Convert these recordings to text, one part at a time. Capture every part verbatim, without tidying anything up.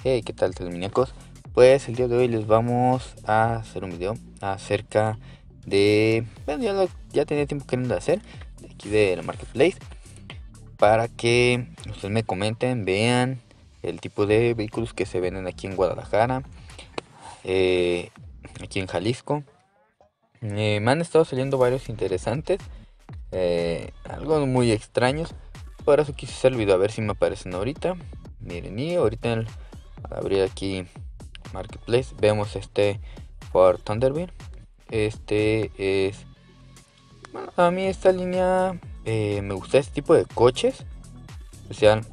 Hey, ¿qué tal, telemuñecos? Pues el día de hoy les vamos a hacer un video acerca de... Bueno, ya, lo- ya tenía tiempo queriendo hacer, de aquí de la Marketplace, para que ustedes me comenten, vean el tipo de vehículos que se venden aquí en Guadalajara, eh, aquí en Jalisco. Eh, me han estado saliendo varios interesantes, eh, algo muy extraños. Por eso quise hacer el video a ver si me aparecen ahorita. Miren, y ahorita el- al abrir aquí Marketplace vemos este Ford Thunderbird. Este es, bueno, a mí esta línea eh, me gusta este tipo de coches. Especial,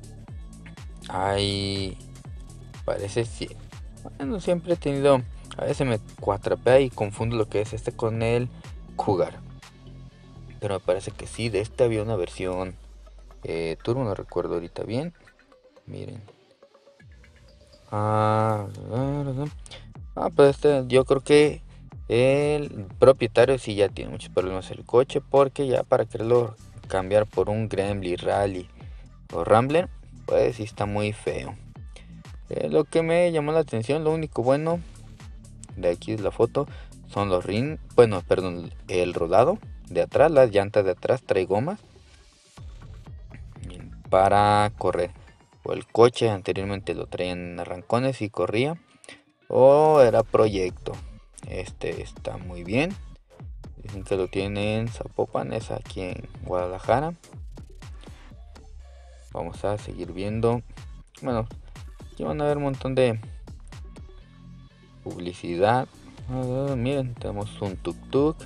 hay, parece, sí, bueno, siempre he tenido, a veces me cuatrapea y confundo lo que es este con el Cougar, pero me parece que sí. De este había una versión eh, turbo, no recuerdo ahorita bien. Miren, ah, ah, pues este, yo creo que el propietario sí ya tiene muchos problemas el coche, porque ya para quererlo cambiar por un Gremlin Rally o Rambler, pues sí está muy feo. Eh, lo que me llamó la atención, lo único bueno de aquí es la foto, son los rin, bueno, perdón, el rodado de atrás, las llantas de atrás trae gomas para correr. O el coche anteriormente lo traían en arrancones y corría, o era proyecto. Este está muy bien. Dicen que lo tienen en Zapopan, es aquí en Guadalajara. Vamos a seguir viendo. Bueno, aquí van a ver un montón de publicidad. Ah, miren, tenemos un tuk tuk.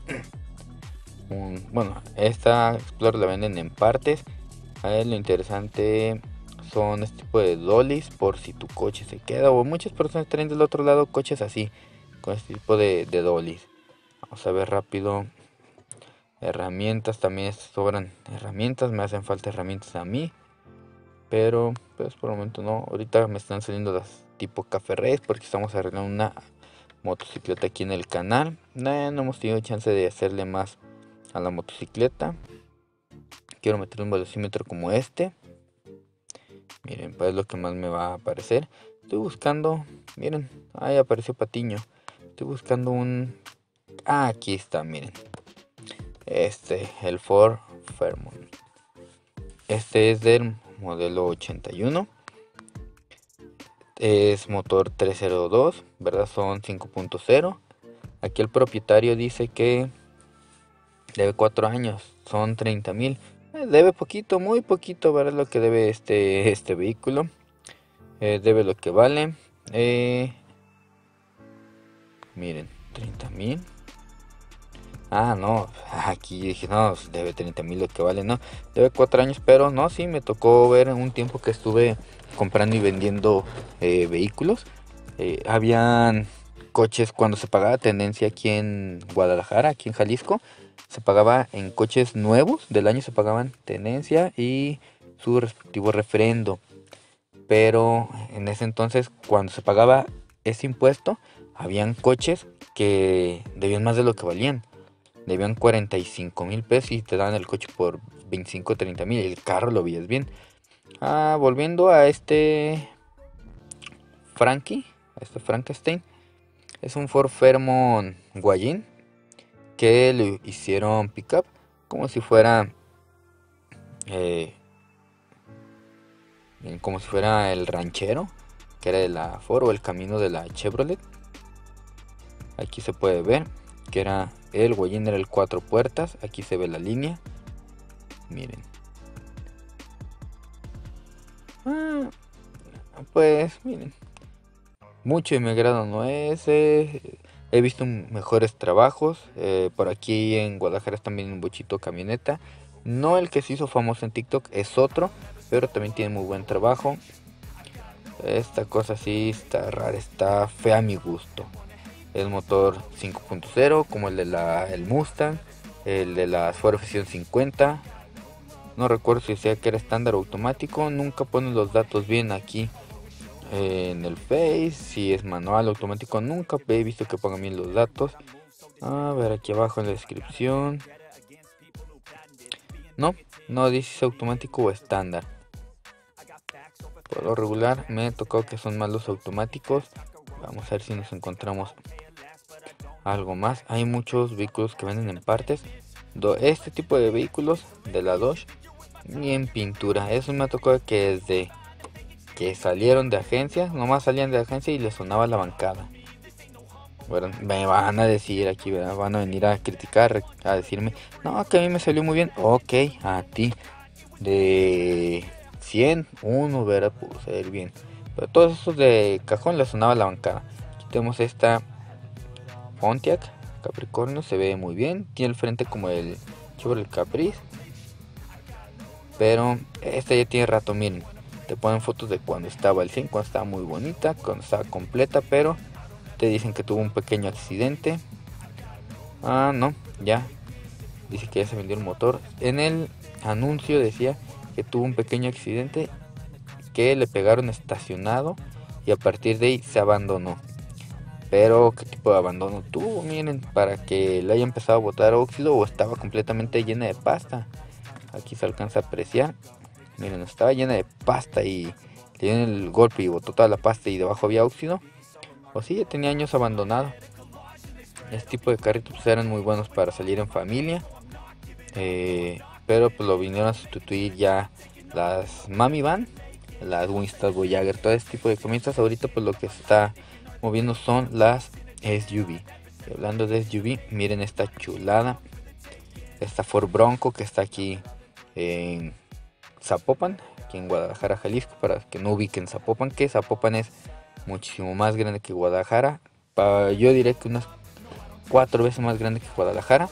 Un, bueno, esta Explorer la venden en partes. A ver, lo interesante son este tipo de dollies por si tu coche se queda. O muchas personas traen del otro lado coches así, con este tipo de, de dollies. Vamos a ver rápido. Herramientas, también sobran herramientas. Me hacen falta herramientas a mí, pero pues por el momento no. Ahorita me están saliendo las tipo Café Race porque estamos arreglando una motocicleta aquí en el canal. Nah, no hemos tenido chance de hacerle más a la motocicleta. Quiero meter un velocímetro como este. Miren, pues es lo que más me va a aparecer. Estoy buscando, miren, ahí apareció Patiño. Estoy buscando un... Ah, aquí está, miren. Este, el Ford Fairmont. Este es del modelo ochenta y uno. Es motor trescientos dos, ¿verdad? Son cinco punto cero. Aquí el propietario dice que debe cuatro años, son treinta mil. Eh, debe poquito, muy poquito, ¿verdad? Lo que debe este, este vehículo. Eh, debe lo que vale. Eh, miren, treinta mil. Ah, no, aquí dije, no, pues, debe treinta mil lo que vale, no. Debe cuatro años, pero no, sí, me tocó ver un tiempo que estuve comprando y vendiendo eh, vehículos. Eh, habían coches cuando se pagaba tenencia aquí en Guadalajara, aquí en Jalisco. Se pagaba en coches nuevos del año, se pagaban tenencia y su respectivo refrendo. Pero en ese entonces, cuando se pagaba ese impuesto, habían coches que debían más de lo que valían. Debían cuarenta y cinco mil pesos y te daban el coche por veinticinco o treinta mil. El carro lo veías bien. Ah, volviendo a este Frankie, a este Frankenstein. Es un Ford Fairmont Guayin que le hicieron pickup como si fuera eh, como si fuera el ranchero que era de la Ford, o el camino de la Chevrolet. Aquí se puede ver que era el Guayin, era el cuatro puertas. Aquí se ve la línea, miren. Ah, pues miren, mucho de mi agrado no es. eh, he visto mejores trabajos. Eh, por aquí en Guadalajara también un bochito camioneta. No el que se hizo famoso en TikTok, es otro, pero también tiene muy buen trabajo. Esta cosa sí está rara, está fea a mi gusto. El motor cinco punto cero como el de la el Mustang, el de la Ford Fusion cincuenta. No recuerdo si decía que era estándar o automático. Nunca ponen los datos bien aquí en el Face. Si es manual o automático, nunca he visto que pongan bien los datos. A ver, aquí abajo en la descripción. No, no dice si es automático o estándar. Por lo regular me tocó que son más los automáticos. Vamos a ver si nos encontramos algo más. Hay muchos vehículos que venden en partes. Este tipo de vehículos de la Dodge y en pintura. Eso me tocó que desde que salieron de agencia, nomás salían de agencia y les sonaba la bancada. Bueno, me van a decir aquí, ¿verdad? Van a venir a criticar, a decirme, no, que a mí me salió muy bien. Ok, a ti de cien, uno, ¿verdad? Pudo salir bien. Pero todos esos de cajón les sonaba la bancada. Aquí tenemos esta Pontiac Capricornio, se ve muy bien. Tiene el frente como el Chevrolet Caprice. Pero esta ya tiene rato, miren. Te ponen fotos de cuando estaba al cien, cuando estaba muy bonita, cuando estaba completa, pero te dicen que tuvo un pequeño accidente. Ah, no, ya. Dice que ya se vendió el motor. En el anuncio decía que tuvo un pequeño accidente, que le pegaron estacionado y a partir de ahí se abandonó. Pero qué tipo de abandono tuvo, miren, para que le haya empezado a botar óxido o estaba completamente llena de pasta. Aquí se alcanza a apreciar. Miren, estaba llena de pasta y le dieron el golpe y botó toda la pasta y debajo había óxido. O sí, ya tenía años abandonado. Este tipo de carritos pues, eran muy buenos para salir en familia. Eh, pero pues lo vinieron a sustituir ya las Mami Van, las Winston Voyager, todo este tipo de camionetas. Ahorita pues lo que está moviendo son las S U V. Y hablando de S U V, miren esta chulada. Esta Ford Bronco que está aquí en Zapopan, aquí en Guadalajara, Jalisco, para que no ubiquen Zapopan, que Zapopan es muchísimo más grande que Guadalajara. Pa, yo diré que unas cuatro veces más grande que Guadalajara.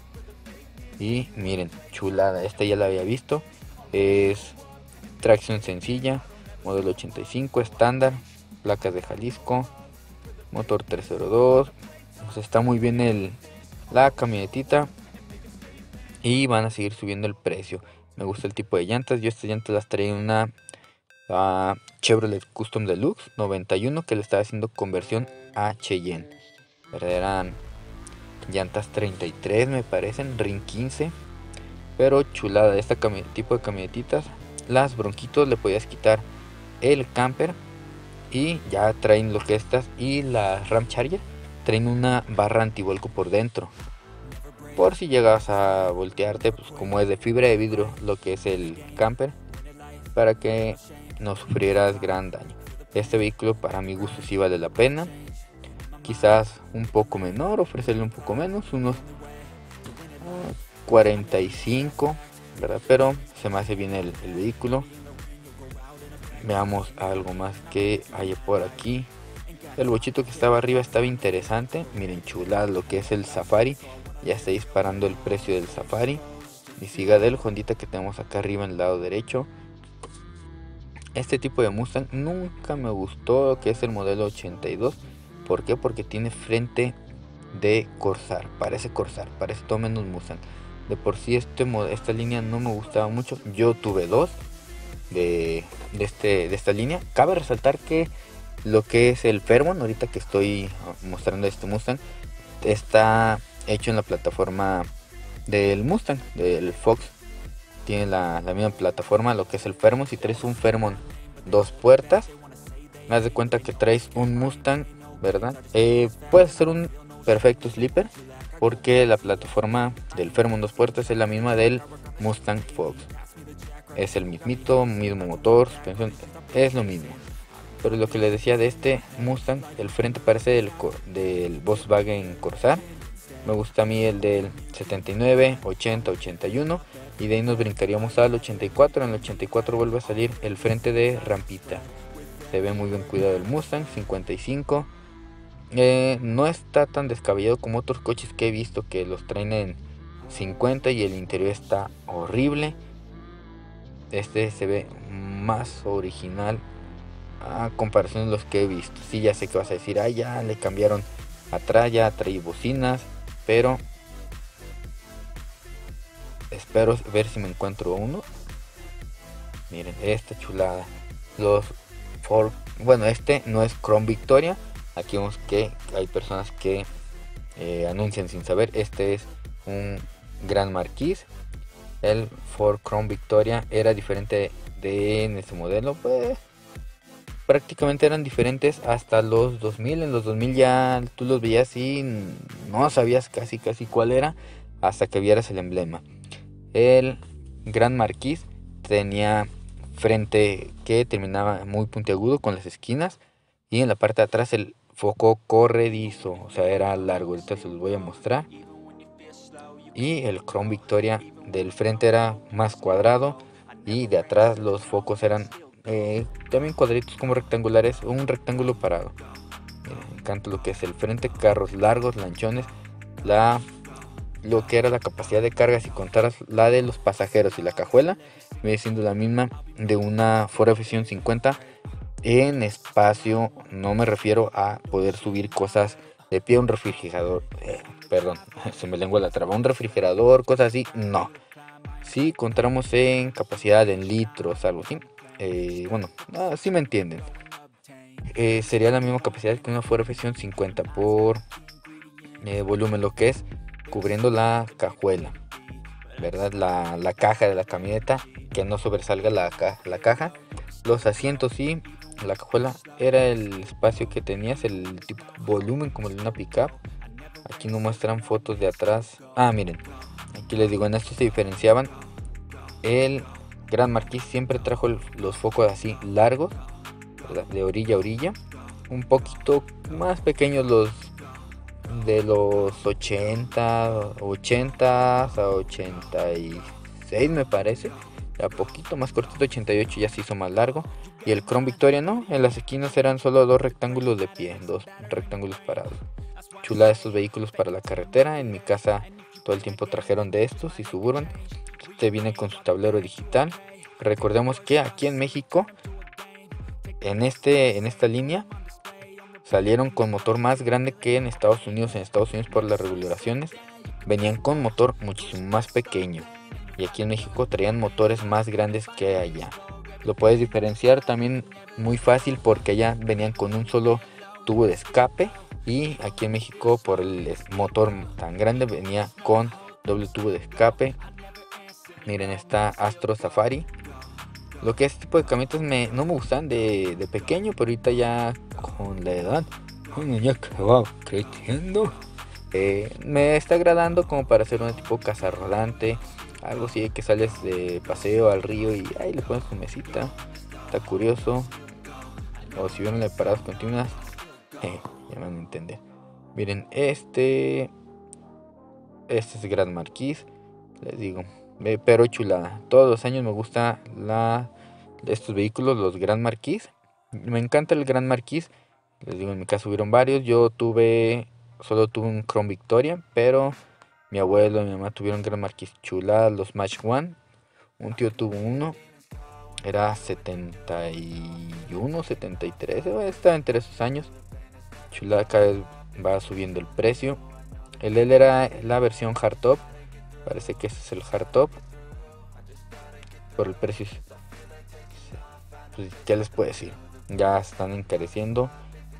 Y miren, chulada, esta ya la había visto. Es tracción sencilla, modelo ochenta y cinco, estándar, placas de Jalisco, motor trescientos dos. Pues está muy bien el, la camionetita. Y van a seguir subiendo el precio. Me gusta el tipo de llantas. Yo estas llantas las traía en una uh, Chevrolet Custom Deluxe noventa y uno que le estaba haciendo conversión a Cheyenne. Eran llantas treinta y tres me parecen, rin quince. Pero chulada, este tipo de camionetitas. Las Bronquitos le podías quitar el camper y ya traen lo que estas. Y la Ram Charger traen una barra antivuelco por dentro, por si llegas a voltearte, pues como es de fibra de vidrio lo que es el camper, para que no sufrieras gran daño. Este vehículo para mi gusto sí vale la pena. Quizás un poco menor, ofrecerle un poco menos, unos uh, cuarenta y cinco, ¿verdad? Pero se me hace bien el, el vehículo. Veamos algo más que haya por aquí. El bochito que estaba arriba estaba interesante. Miren, chulada lo que es el Safari. Ya está disparando el precio del Safari. Y siga del Hondita que tenemos acá arriba en el lado derecho. Este tipo de Mustang nunca me gustó, que es el modelo ochenta y dos. ¿Por qué? Porque tiene frente de Corsair. Parece Corsair, parece todo menos Mustang. De por sí este, esta línea no me gustaba mucho. Yo tuve dos de, de, este, de esta línea. Cabe resaltar que lo que es el Fairmont, ahorita que estoy mostrando este Mustang, está hecho en la plataforma del Mustang, del Fox. Tiene la, la misma plataforma, lo que es el Fairmont. Si traes un Fairmont dos puertas, me das de cuenta que traes un Mustang, ¿verdad? Eh, puede ser un perfecto sleeper, porque la plataforma del Fairmont dos puertas es la misma del Mustang Fox. Es el mismito, mismo motor, suspensión, es lo mismo. Pero lo que les decía de este Mustang, el frente parece del, del Volkswagen Corsair. Me gusta a mí el del setenta y nueve, ochenta, ochenta y uno. Y de ahí nos brincaríamos al ochenta y cuatro. En el ochenta y cuatro vuelve a salir el frente de rampita. Se ve muy bien cuidado el Mustang. cincuenta y cinco. Eh, no está tan descabellado como otros coches que he visto que los traen en cincuenta y el interior está horrible. Este se ve más original a comparación de los que he visto. Sí, ya sé que vas a decir, ah, ya le cambiaron atrás, ya trae bocinas, pero espero ver si me encuentro uno. Miren esta chulada. Los Ford, bueno, este no es Crown Victoria. Aquí vemos que hay personas que eh, anuncian sin saber. Este es un Gran Marquis. El Ford Crown Victoria era diferente de en este modelo, pues prácticamente eran diferentes hasta los dos mil. En los dos mil ya tú los veías y no sabías casi casi cuál era hasta que vieras el emblema. El Gran Marquis tenía frente que terminaba muy puntiagudo con las esquinas y en la parte de atrás el foco corredizo, o sea, era largo. Ahorita se los voy a mostrar. Y el Crown Victoria del frente era más cuadrado y de atrás los focos eran eh, también cuadritos como rectangulares, un rectángulo parado. Me encanta lo que es el frente, carros largos, lanchones, la lo que era la capacidad de carga, si contaras la de los pasajeros y la cajuela, viene siendo la misma de una Ford F ciento cincuenta en espacio. No me refiero a poder subir cosas de pie, un refrigerador, eh, perdón, se me lengua la traba, un refrigerador, cosas así, no. Si contáramos en capacidad en litros, algo así, eh, bueno, así me entienden. Eh, sería la misma capacidad que una Ford F ciento cincuenta por eh, volumen, lo que es cubriendo la cajuela, ¿verdad? La, la caja de la camioneta, que no sobresalga la, ca la caja, los asientos y la cajuela era el espacio que tenías, el tipo volumen como de una pickup. Aquí no muestran fotos de atrás. Ah, miren, aquí les digo, en esto se diferenciaban. El Gran Marquis siempre trajo el, los focos así largos, ¿verdad? De orilla a orilla, un poquito más pequeños los de los ochenta, ochenta a ochenta y seis me parece, a poquito más cortito, ochenta y ocho ya se hizo más largo. Y el Crown Victoria no, en las esquinas eran solo dos rectángulos de pie, dos rectángulos parados. Chula estos vehículos para la carretera. En mi casa todo el tiempo trajeron de estos y Suburban. Este viene con su tablero digital. Recordemos que aquí en México, en, este, en esta línea, salieron con motor más grande que en Estados Unidos. En Estados Unidos, por las regulaciones, venían con motor muchísimo más pequeño. Y aquí en México traían motores más grandes que allá. Lo puedes diferenciar también muy fácil porque allá venían con un solo tubo de escape. Y aquí en México, por el motor tan grande, venía con doble tubo de escape. Miren, esta Astro Safari. Lo que este tipo de camionetas me, no me gustan de, de pequeño, pero ahorita ya con la edad, bueno, ya que va creciendo, eh, me está agradando como para hacer un tipo casa rodante, algo así que sales de paseo al río y ahí le pones tu mesita, está curioso. O si vieron las paradas continuas, eh, ya me van a entender. Miren, este, este es Gran Marquis, les digo. Pero chulada, todos los años me gusta la, estos vehículos, los Gran Marquis. Me encanta el Gran Marquis. Les digo, en mi caso hubieron varios. Yo tuve, solo tuve un Crown Victoria, pero mi abuelo y mi mamá tuvieron Gran Marquis chulada, los Match One. Un tío tuvo uno, era setenta y uno, setenta y tres, estaba entre esos años. Chulada, cada vez va subiendo el precio. El de él era la versión hardtop. Parece que ese es el hardtop. Por el precio, pues, ¿qué les puedo decir? Ya están encareciendo.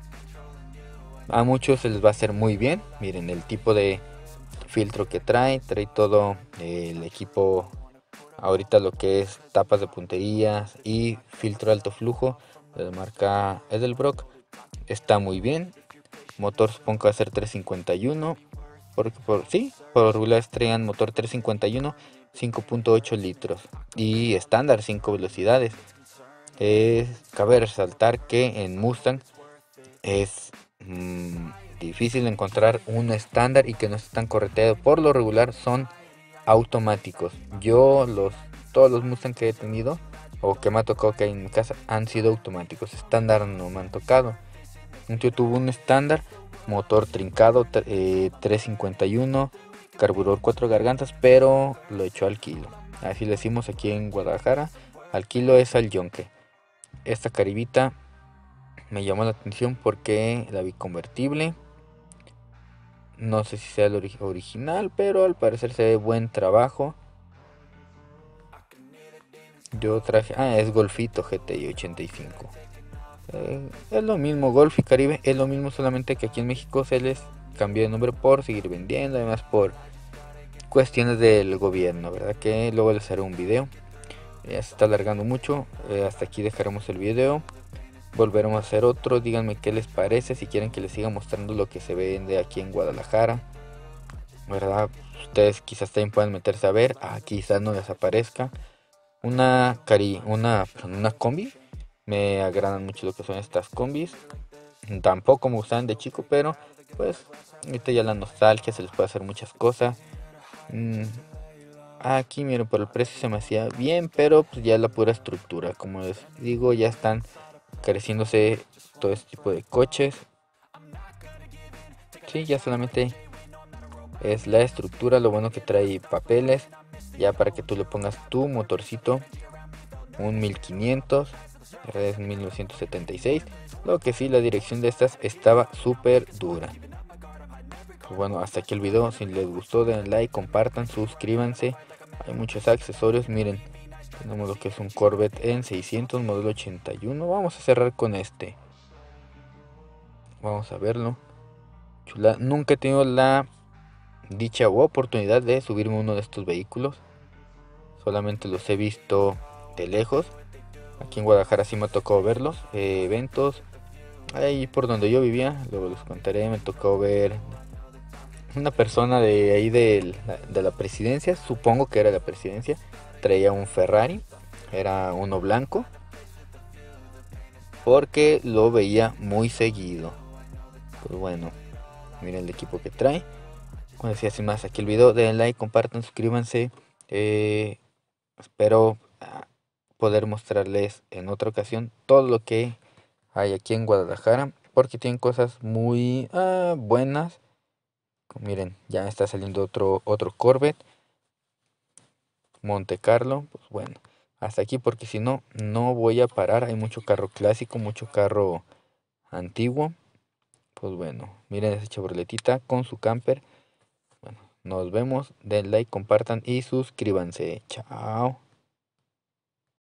A muchos se les va a hacer muy bien. Miren el tipo de filtro que trae. Trae todo el equipo. Ahorita lo que es tapas de punterías y filtro de alto flujo de la marca Edelbrock. Está muy bien. Motor supongo que va a ser trescientos cincuenta y uno. Porque por sí, por regular traían motor trescientos cincuenta y uno, cinco punto ocho litros y estándar cinco velocidades. Eh, cabe resaltar que en Mustang es mmm, difícil encontrar un estándar y que no esté tan correteado. Por lo regular son automáticos. Yo los todos los Mustang que he tenido o que me ha tocado que hay en mi casa han sido automáticos. Estándar no me han tocado. Un tío tuvo un estándar, motor trincado, eh, trescientos cincuenta y uno, carburador cuatro gargantas, pero lo echó al kilo. Así le decimos aquí en Guadalajara, al kilo es al yonque. Esta caribita me llamó la atención porque la vi convertible. No sé si sea el ori original, pero al parecer se ve buen trabajo. Yo traje, ah, es Golfito G T I ochenta y cinco. Eh, es lo mismo, Golf y Caribe es lo mismo, solamente que aquí en México se les cambió de nombre por seguir vendiendo, además por cuestiones del gobierno, verdad que luego les haré un video. Ya se está alargando mucho, eh, hasta aquí dejaremos el video. volveremos a hacer otro. Díganme qué les parece, si quieren que les siga mostrando lo que se vende aquí en Guadalajara, ¿verdad? Ustedes quizás también puedan meterse a ver. Ah, quizás no les aparezca. Una cari, una, perdón, una combi. Me agradan mucho lo que son estas combis. Tampoco me gustaban de chico, pero pues ahorita ya la nostalgia se les puede hacer muchas cosas. Mm, aquí miren, por el precio se me hacía bien, pero pues ya la pura estructura, como les digo, ya están careciéndose todo este tipo de coches. Sí, ya solamente es la estructura, lo bueno que trae papeles, ya para que tú le pongas tu motorcito, un mil quinientos, es mil novecientos setenta y seis, lo que sí, la dirección de estas estaba súper dura. Pues bueno, hasta aquí el video, si les gustó den like, compartan, suscríbanse, hay muchos accesorios, miren, tenemos lo que es un Corvette en seiscientos, modelo ochenta y uno, vamos a cerrar con este, vamos a verlo, chula, nunca he tenido la dicha u oportunidad de subirme a uno de estos vehículos, solamente los he visto de lejos. Aquí en Guadalajara sí me tocó verlos, eh, eventos, ahí por donde yo vivía, luego les contaré, me tocó ver una persona de ahí de la, de la presidencia, supongo que era la presidencia, traía un Ferrari, era uno blanco, porque lo veía muy seguido. Pues bueno, miren el equipo que trae. Como decía, sin más aquí el video, den like, compartan, suscríbanse. Eh, espero ah, poder mostrarles en otra ocasión todo lo que hay aquí en Guadalajara, porque tienen cosas muy ah, buenas. Miren, ya está saliendo otro, otro Corvette, Monte Carlo. Pues bueno, hasta aquí porque si no, no voy a parar. Hay mucho carro clásico, mucho carro antiguo. Pues bueno, miren esa Chevroletita con su camper. Bueno, nos vemos, den like, compartan y suscríbanse. Chao.